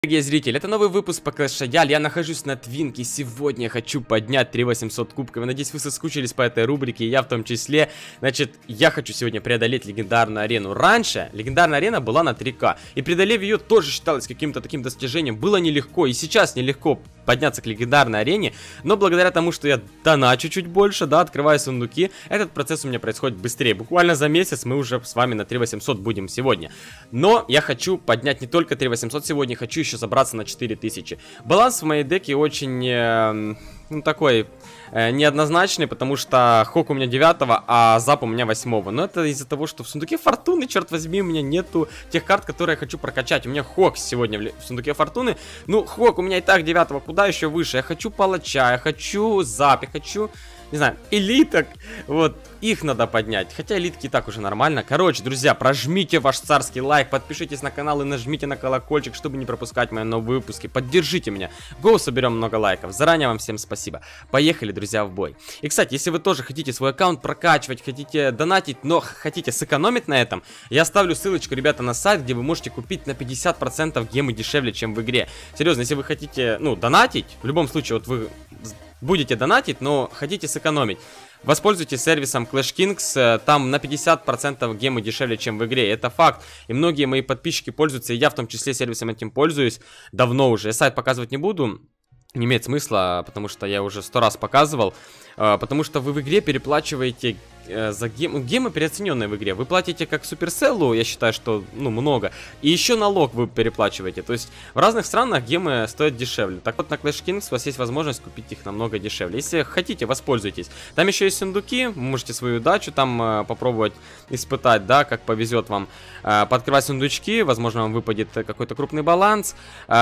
Дорогие зрители, это новый выпуск по Clash Royale. Я нахожусь на Твинке. Сегодня я хочу поднять 3800 кубков. Надеюсь, вы соскучились по этой рубрике, и я в том числе. Значит, я хочу сегодня преодолеть легендарную арену. Раньше легендарная арена была на 3К, и преодолев ее тоже считалось каким-то таким достижением. Было нелегко, и сейчас нелегко подняться к легендарной арене, но благодаря тому, что я доначу чуть больше, да, открываю сундуки, этот процесс у меня происходит быстрее. Буквально за месяц мы уже с вами на 3800 будем сегодня. Но я хочу поднять не только 3800 сегодня, хочу еще забраться на 4000. Баланс в моей деке очень, ну, такой неоднозначный, потому что Хок у меня 9, а Зап у меня 8. Но это из-за того, что в сундуке фортуны, черт возьми, у меня нету тех карт, которые я хочу прокачать. У меня Хок сегодня в сундуке фортуны. Ну, Хок у меня и так 9, куда еще выше? Я хочу палача, я хочу Зап, я хочу, не знаю, элиток. Вот, их надо поднять. Хотя элитки и так уже нормально. Короче, друзья, прожмите ваш царский лайк, подпишитесь на канал и нажмите на колокольчик, чтобы не пропускать мои новые выпуски. Поддержите меня. Гоу, соберем много лайков. Заранее вам всем спасибо. Поехали, друзья, в бой. И, кстати, если вы тоже хотите свой аккаунт прокачивать, хотите донатить, но хотите сэкономить на этом, я оставлю ссылочку, ребята, на сайт, где вы можете купить на 50% гемы дешевле, чем в игре. Серьезно, если вы хотите, ну, донатить, в любом случае, вот вы будете донатить, но хотите сэкономить, воспользуйтесь сервисом Clash Kings, там на 50% гемы дешевле, чем в игре, это факт. И многие мои подписчики пользуются, и я в том числе сервисом этим пользуюсь давно уже. Я сайт показывать не буду, не имеет смысла, потому что я уже 100 раз показывал. Потому что вы в игре переплачиваете за гемы переоцененные в игре. Вы платите как Суперселлу, я считаю, что, ну, много. И еще налог вы переплачиваете. То есть в разных странах гемы стоят дешевле. Так вот, на Clash Kings у вас есть возможность купить их намного дешевле. Если хотите, воспользуйтесь. Там еще есть сундуки, вы можете свою удачу там попробовать испытать, да, как повезет вам. Пооткрывать сундучки, возможно, вам выпадет какой-то крупный баланс.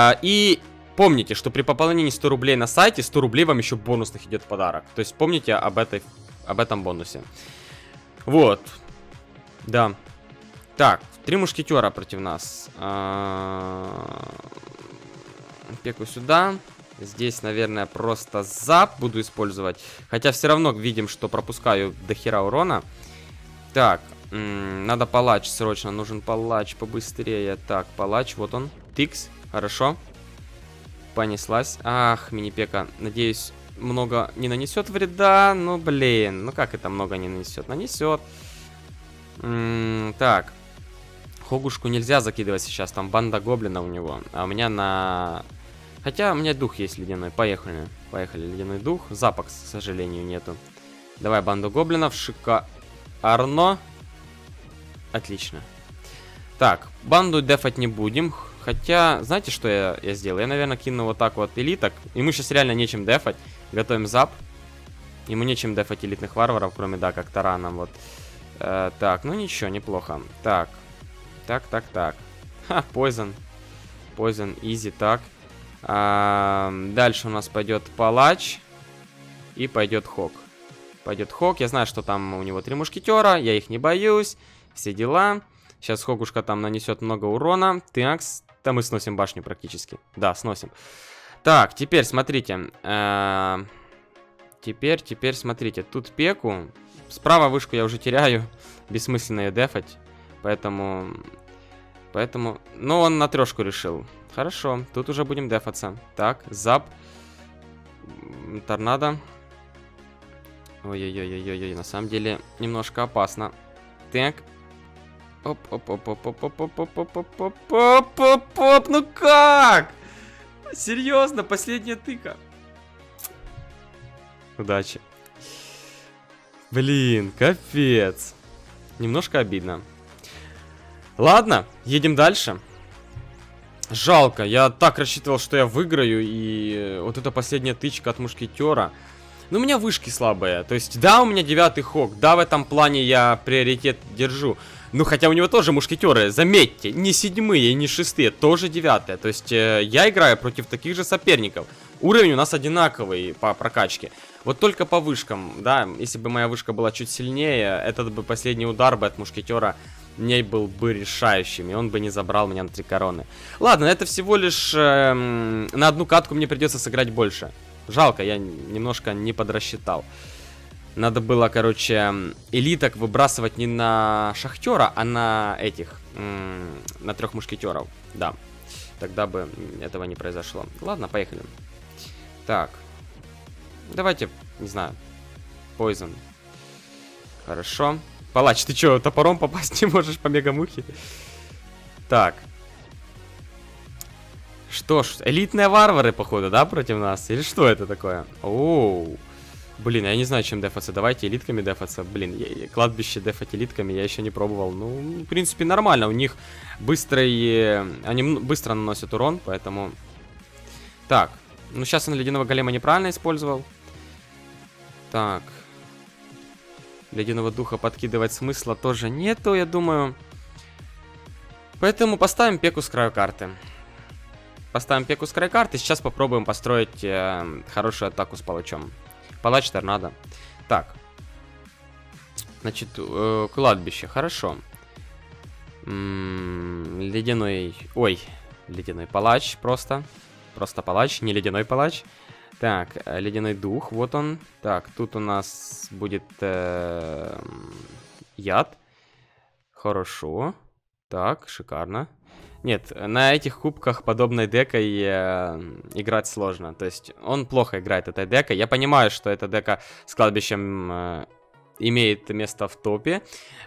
И помните, что при пополнении 100 рублей на сайте, 100 рублей вам еще бонусных идет в подарок. То есть помните об этом бонусе. Вот. Да. Так, 3 мушкетера против нас. Пеку сюда. Здесь, наверное, просто Зап буду использовать. Хотя все равно видим, что пропускаю до хера урона. Так, надо палач срочно. Нужен палач побыстрее. Так, палач, вот он. Тикс, хорошо. Понеслась. Ах, мини-пека. Надеюсь, много не нанесет вреда. Ну, блин. Ну, как это много не нанесет? Нанесет. Так. Хогушку нельзя закидывать сейчас. Там банда гоблина у него. А у меня на... Хотя у меня дух есть ледяной. Поехали. Поехали, ледяной дух. Запах, к сожалению, нету. Давай банду гоблинов. Шикарно. Отлично. Так, банду дефать не будем. Хотя, знаете, что я сделал? Я, наверное, кину вот так вот элиток. Ему сейчас реально нечем дефать. Готовим Зап. Ему нечем дефать элитных варваров, кроме, да, как тараном. Вот. Так, ну ничего, неплохо. Так. Так. Ха, Poison. Poison, easy, так. Дальше у нас пойдет палач. И пойдет Хок. Пойдет Хок. Я знаю, что там у него 3 мушкетера. Я их не боюсь. Все дела. Сейчас Хогушка там нанесет много урона. Такс. Да, мы сносим башню практически. Да, сносим. Так, теперь смотрите. Теперь смотрите. Тут пеку. Справа вышку я уже теряю. Бессмысленно ее дефать. Поэтому... Ну, он на 3 решил. Хорошо, тут уже будем дефаться. Так, Зап. Торнадо. Ой-ой-ой-ой-ой. На самом деле, немножко опасно. Так. Оп-оп-оп-оп-оп-оп-оп-оп-оп-оп-оп. Ну как? Серьезно, последняя тыка. Удачи. Блин, капец. Немножко обидно. Ладно, едем дальше. Жалко, я так рассчитывал, что я выиграю. И вот эта последняя тычка от мушкетера. Но у меня вышки слабые. То есть, да, у меня 9-й Хок. Да, в этом плане я приоритет держу. Ну, хотя у него тоже мушкетеры, заметьте, не 7-е и не 6-е, тоже 9-е. То есть, я играю против таких же соперников. Уровень у нас одинаковый по прокачке. Вот только по вышкам, да, если бы моя вышка была чуть сильнее, этот бы последний удар бы от мушкетера не был бы решающим, и он бы не забрал меня на 3 короны. Ладно, это всего лишь на одну катку мне придется сыграть больше. Жалко, я немножко не подрасчитал. Надо было, короче, элиток выбрасывать не на шахтера, а на этих, на 3 мушкетеров. Да. тогда бы этого не произошло. Ладно, поехали. Так. Давайте, не знаю, Poison. Хорошо. Палач, ты чё, топором попасть не можешь по мегамухе? Так. Что ж, элитные варвары, походу, да, против нас? Или что это такое? Оу. Блин, я не знаю, чем дефаться. Давайте элитками дефаться. Блин, кладбище дефать элитками я еще не пробовал. Ну, в принципе, нормально. У них быстрые... Они быстро наносят урон, поэтому... Так. Ну, сейчас он ледяного голема неправильно использовал. Так. Ледяного духа подкидывать смысла тоже нету, я думаю. Поэтому поставим пеку с краю карты. Поставим пеку с краю карты. Сейчас попробуем построить хорошую атаку с палачом. Палач торнадо. Так. Значит, кладбище. Хорошо. Ледяной... Ой. Ледяной палач просто. Просто палач, не ледяной палач. Так, ледяной дух, вот он. Так, тут у нас будет яд. Хорошо. Так, шикарно. Нет, на этих кубках подобной декой играть сложно. То есть он плохо играет этой декой. Я понимаю, что эта дека с кладбищем имеет место в топе.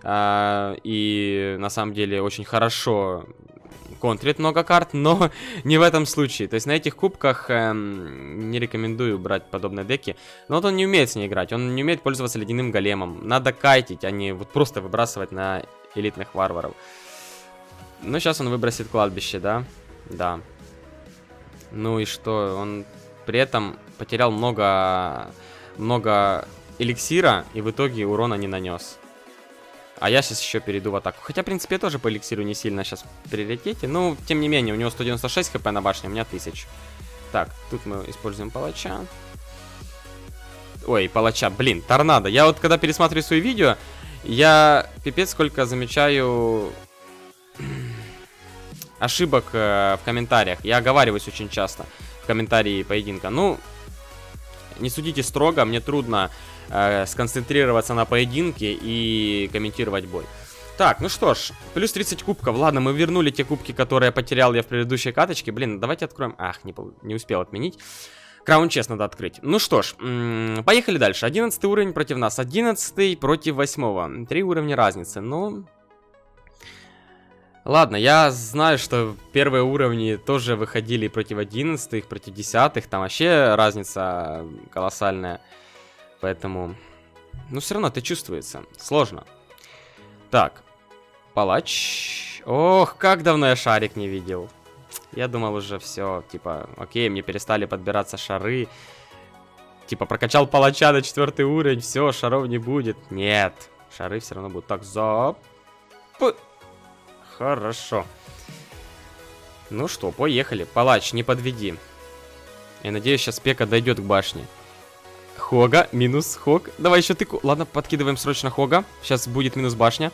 И на самом деле очень хорошо контрит много карт, но не в этом случае. То есть на этих кубках не рекомендую брать подобные деки. Но вот он не умеет с ней играть, он не умеет пользоваться ледяным големом. Надо кайтить, а не вот просто выбрасывать на элитных варваров. Ну, сейчас он выбросит кладбище, да? Да. Ну и что? Он при этом потерял много эликсира и в итоге урона не нанес. А я сейчас еще перейду в атаку. Хотя, в принципе, я тоже по эликсиру не сильно сейчас в приоритете. Но, тем не менее, у него 196 хп на башне, у меня 1000. Так, тут мы используем палача. Ой, палача, блин, торнадо. Я вот, когда пересматриваю свои видео, я пипец сколько замечаю ошибок в комментариях. Я оговариваюсь очень часто в комментарии поединка. Ну, не судите строго, мне трудно сконцентрироваться на поединке и комментировать бой. Так, ну что ж, плюс 30 кубков. Ладно, мы вернули те кубки, которые потерял я в предыдущей каточке. Блин, давайте откроем. Ах, не успел отменить. Краун чест надо открыть. Ну что ж, поехали дальше. 11 уровень против нас, 11 против 8. 3 уровня разницы, ну... Ладно, я знаю, что первые уровни тоже выходили против 11, против 10. Там вообще разница колоссальная. Поэтому... Ну, все равно это чувствуется. Сложно. Так. Палач. Ох, как давно я шарик не видел. Я думал уже все, типа, окей, мне перестали подбираться шары. Типа, прокачал палача на 4 уровень, все, шаров не будет. Нет, шары все равно будут. Так, Хорошо. Ну что, поехали. Палач, не подведи. Я надеюсь, сейчас Пека дойдет к башне. Хога, минус Хог. Давай еще тыку. Ладно, подкидываем срочно Хога. Сейчас будет минус башня.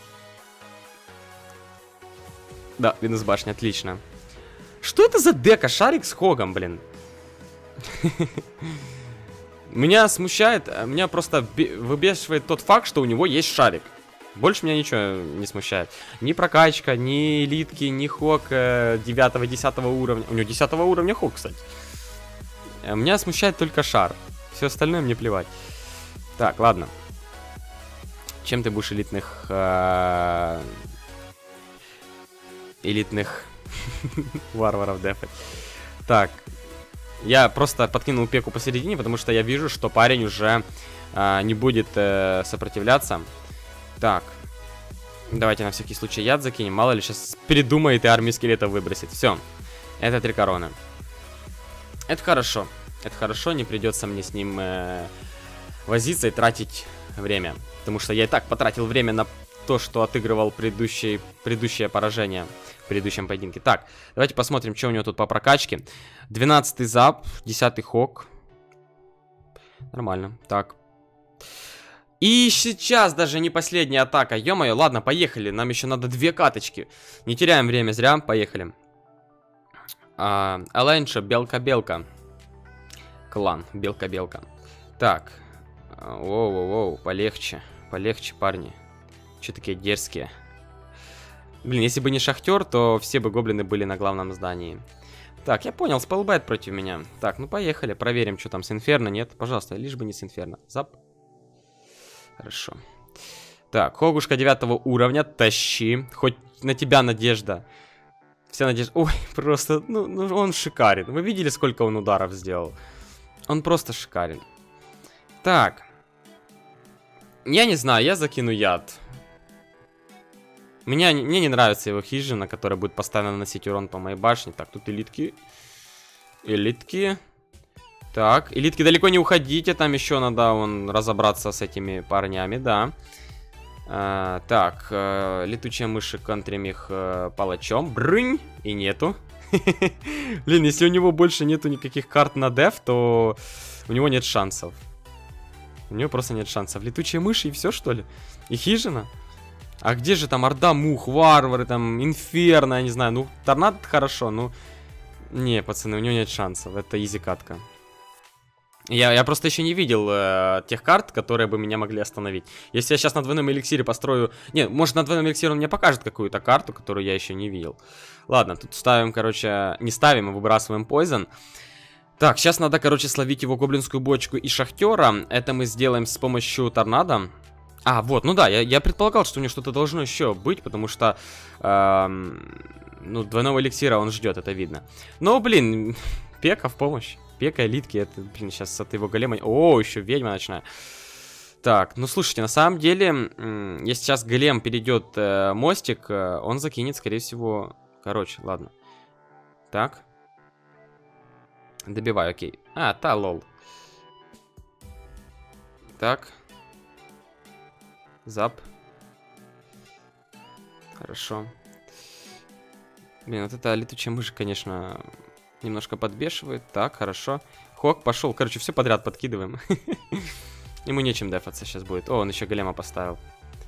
Да, минус башня, отлично. Что это за дека? Шарик с Хогом, блин. Меня смущает, меня просто выбешивает тот факт, что у него есть шарик. Больше меня ничего не смущает. Ни прокачка, ни элитки, ни Хог 9-10 уровня. У него 10 уровня Хог, кстати. Меня смущает только шар. Все остальное мне плевать. Так, ладно. Чем ты будешь элитных... элитных варваров дефать? Так. Я просто подкинул Пеку посередине, потому что я вижу, что парень уже не будет сопротивляться. Так. Давайте на всякий случай яд закинем. Мало ли сейчас передумает и армию скелетов выбросит. Все. Это 3 короны. Это хорошо. Это хорошо, не придется мне с ним возиться и тратить время. Потому что я и так потратил время на то, что отыгрывал предыдущее поражение в предыдущем поединке. Так, давайте посмотрим, что у него тут по прокачке. 12-й зап, 10-й Хог. Нормально. Так. И сейчас даже не последняя атака. Ё-моё, ладно, поехали. Нам еще надо 2 каточки. Не теряем время зря, поехали. Алэнша, Белка-Белка. Клан, Белка-Белка. Так. Воу-воу-воу, полегче. Полегче, парни. Че такие дерзкие? Блин, если бы не Шахтер, то все бы гоблины были на главном здании. Так, я понял, спеллбайт против меня. Так, ну поехали, проверим, что там с Инферно. Нет, пожалуйста, лишь бы не с Инферно. Зап. Хорошо. Так, Хогушка 9 уровня, тащи. Хоть на тебя надежда. Вся надежда. Ой, просто, ну он шикарен. Вы видели, сколько он ударов сделал? Он просто шикарен. Так. Я не знаю, я закину яд. Мне не нравится его хижина, которая будет постоянно наносить урон по моей башне. Так, тут элитки. Элитки. Так, элитки, далеко не уходите. Там еще надо разобраться с этими парнями, да. Так, летучая мыши контрим их палачом. Брынь! И нету. Блин, если у него больше нету никаких карт на деф, то у него нет шансов. У него просто нет шансов. Летучие мыши и все, что ли? И хижина? А где же там орда мух, варвары, там, инферно, я не знаю. Ну, торнадо хорошо, ну... Не, пацаны, у него нет шансов. Это изи катка. Я просто еще не видел тех карт, которые бы меня могли остановить. Если я сейчас на двойном эликсире построю... Не, может на двойном эликсире он мне покажет какую-то карту, которую я еще не видел. Ладно, тут ставим, короче... Не ставим, а выбрасываем Poison. Так, сейчас надо, короче, словить его гоблинскую бочку и шахтера. Это мы сделаем с помощью торнадо. А, вот, ну да, я предполагал, что у него что-то должно еще быть, потому что... ну, двойного эликсира он ждет, это видно. Но, блин, Пека в помощь. Пека, элитки, это, блин, сейчас от его голема... О, еще ведьма ночная. Так, ну, слушайте, на самом деле, если сейчас голем перейдет мостик, он закинет, скорее всего... Короче, ладно. Так. Добиваю, окей. А, та, лол. Так. Зап. Хорошо. Блин, вот эта летучая мышь, конечно, немножко подбешивает. Так, хорошо. Хок пошел. Короче, все подряд подкидываем. Ему нечем дефаться сейчас будет. О, он еще голема поставил.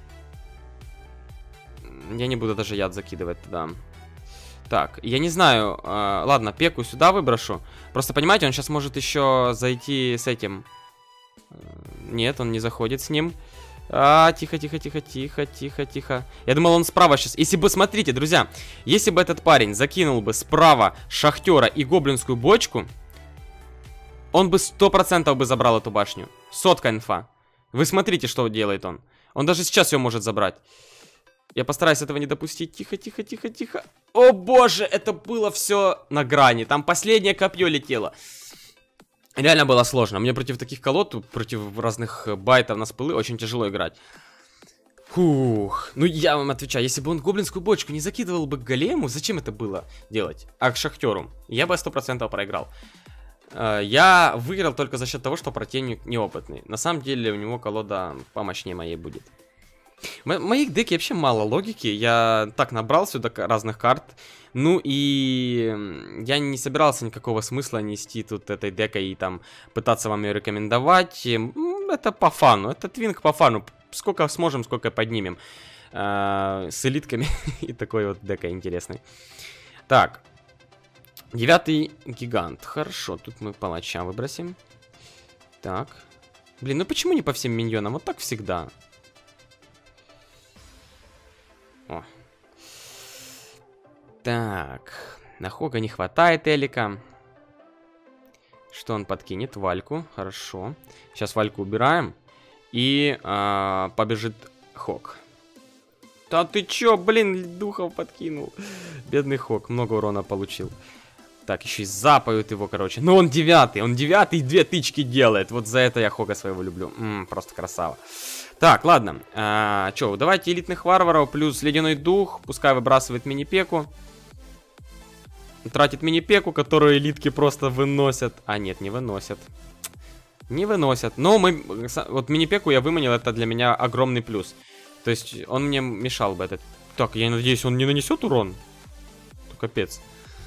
Я не буду даже яд закидывать туда. Так, я не знаю. Ладно, Пеку сюда выброшу. Просто, понимаете, он сейчас может еще зайти с этим. Нет, он не заходит с ним. Тихо, тихо, тихо, тихо, тихо, тихо. Я думал, он справа сейчас. Если бы, смотрите, друзья, если бы этот парень закинул бы справа шахтера и гоблинскую бочку, он бы 100% бы забрал эту башню. Сотка инфа. Вы смотрите, что делает он. Он даже сейчас ее может забрать. Я постараюсь этого не допустить. Тихо, тихо, тихо, тихо. О боже, это было все на грани. Там последнее копье летело. Реально было сложно. Мне против таких колод, против разных байтов на спылы очень тяжело играть. Фух. Ну, я вам отвечаю, если бы он гоблинскую бочку не закидывал бы к голему, зачем это было делать? А к шахтеру? Я бы 100% проиграл. Я выиграл только за счет того, что противник неопытный. На самом деле, у него колода помощнее моей будет. В моих деке вообще мало логики. Я так набрал сюда разных карт. Ну и я не собирался никакого смысла нести тут этой декой и там пытаться вам ее рекомендовать. Это по фану. Это твинк по фану. Сколько сможем, сколько поднимем. С элитками и такой вот декой интересной. Так. 9 гигант. Хорошо, тут мы палача выбросим. Так. Блин, ну почему не по всем миньонам? Вот так всегда. О. Так. На Хога не хватает Элика. Что он подкинет? Вальку. Хорошо. Сейчас Вальку убираем. И побежит Хог. Да ты чё, блин, духов подкинул. Бедный Хог. Много урона получил. Так, еще и запают его, короче. Но он 9-й. Он 9-й и 2 тычки делает. Вот за это я Хога своего люблю. Просто красава. Так, ладно. Чё, давайте элитных варваров плюс ледяной дух. Пускай выбрасывает мини-пеку. Тратит мини-пеку, которую элитки просто выносят. А, нет, не выносят. Не выносят. Но мы... Вот мини-пеку я выманил, это для меня огромный плюс. То есть он мне мешал бы этот... Так, я надеюсь, он не нанесет урон? То капец.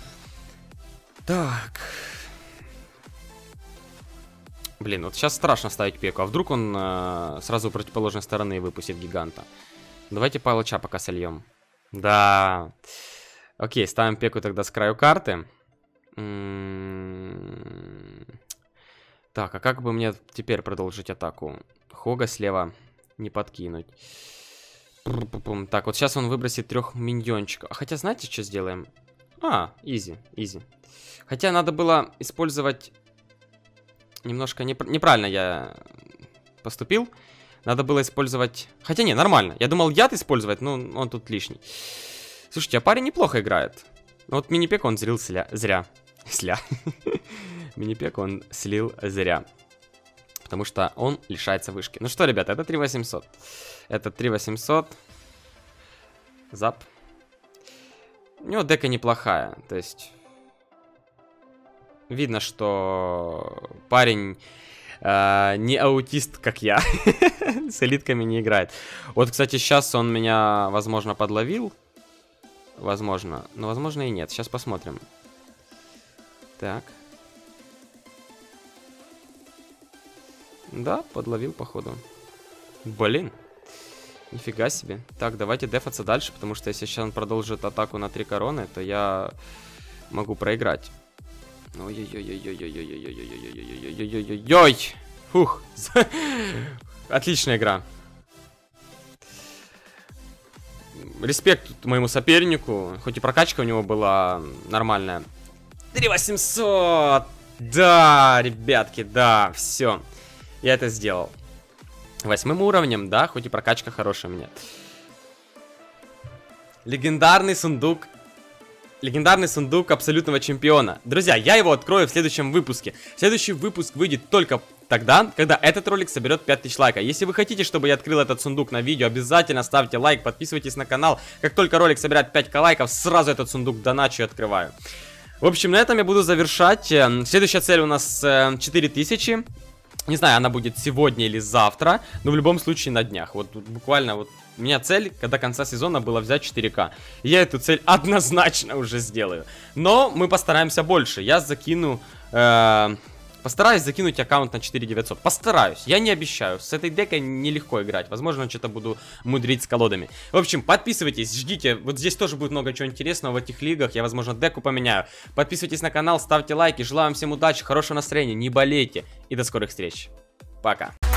Так. Блин, вот сейчас страшно ставить пеку. А вдруг он сразу у противоположной стороны выпустит гиганта? Давайте палача пока сольем. Да. Окей, ставим пеку тогда с краю карты. Так, а как бы мне теперь продолжить атаку? Хога слева не подкинуть. Так, вот сейчас он выбросит 3 миньончиков. Хотя, знаете, что сделаем? Изи. Хотя надо было использовать... Немножко неправильно я поступил. Надо было использовать... Хотя не, нормально. Я думал яд использовать, но он тут лишний. Слушайте, а парень неплохо играет. Но вот мини-пек он слил зря. Мини-пек он слил зря. Потому что он лишается вышки. Ну что, ребята, это 3800. Это 3800. Зап. У него дека неплохая. То есть... Видно, что парень не аутист, как я. С элитками не играет. Вот, кстати, сейчас он меня, возможно, подловил. Возможно. Но, возможно, и нет. Сейчас посмотрим. Так. Да, подловил, походу. Блин. Нифига себе. Так, давайте дефаться дальше, потому что если сейчас он продолжит атаку на 3 короны, то я могу проиграть. Ой-ой-ой-ой-ой-ой-ой-ой-ой-ой-ой-ой-ой-ой-ой-ой. Фух. Отличная игра. Респект моему сопернику. Хоть и прокачка у него была нормальная. 3800. Да, ребятки, да, все. Я это сделал. 8 уровнем, да, хоть и прокачка хорошая у меня. Легендарный сундук. Легендарный сундук абсолютного чемпиона. Друзья, я его открою в следующем выпуске. Следующий выпуск выйдет только тогда, когда этот ролик соберет 5000 лайков. Если вы хотите, чтобы я открыл этот сундук на видео, обязательно ставьте лайк, подписывайтесь на канал. Как только ролик собирает 5 лайков, сразу этот сундук доначу и открываю. В общем, на этом я буду завершать. Следующая цель у нас 4000. Не знаю, она будет сегодня или завтра, но в любом случае на днях. Вот буквально вот у меня цель, до конца сезона, была взять 4К. Я эту цель однозначно уже сделаю. Но мы постараемся больше. Я закину... Постараюсь закинуть аккаунт на 4900. Постараюсь, я не обещаю. С этой декой нелегко играть. Возможно, что-то буду мудрить с колодами. В общем, подписывайтесь, ждите. Вот здесь тоже будет много чего интересного в этих лигах. Я, возможно, деку поменяю. Подписывайтесь на канал, ставьте лайки. Желаю вам всем удачи, хорошего настроения, не болейте. И до скорых встреч. Пока.